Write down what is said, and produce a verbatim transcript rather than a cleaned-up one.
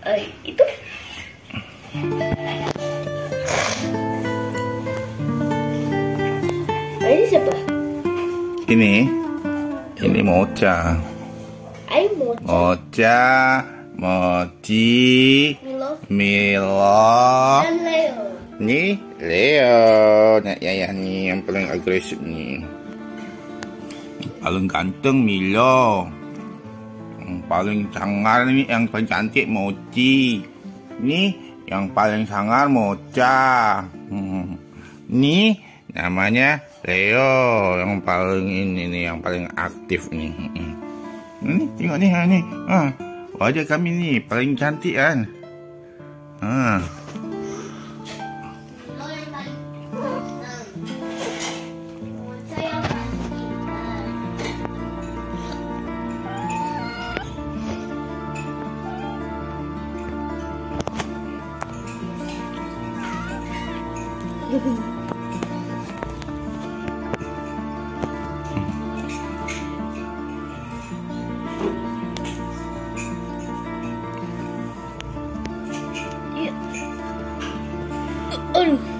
Eh, itu. Oh, ini siapa? Ini, ini Mocha. Ayo Mocha. Mocha, Mochi, Milo. Milo. Dan Leo. Nih, Leo. Nah, ya nih yang paling agresif nih. Paling ganteng Milo. Yang paling sangar nih, yang paling cantik Mochi. Nih, yang paling sangar Mocha. Hmm. Nih, namanya Leo. Yang paling ini nih, yang paling aktif nih. Hmm. Ini tengok nih, nih. Ah, wajah kami nih paling cantik kan. Ah. Aduh.